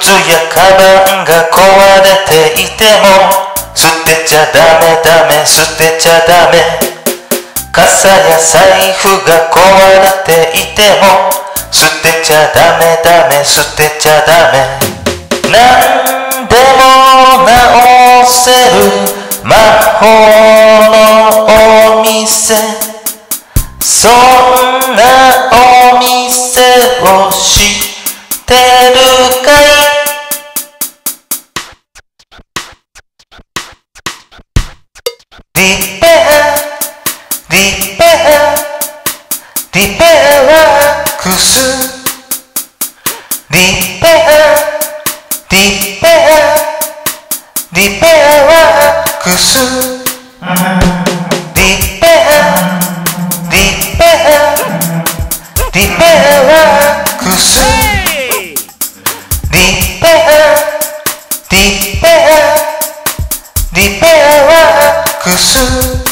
やカバンが壊れていても捨てちゃダメダメ捨てちゃダメ。傘や財布が壊れていても捨てちゃダメダメ捨てちゃダメ。何でも直せる魔法のお店、そんなお店を知ってるかい。リペアリペアリペアワークス、リペアリペアリペアワークス、リペアリペアリペアワークス、リペアリペアリペアワークス。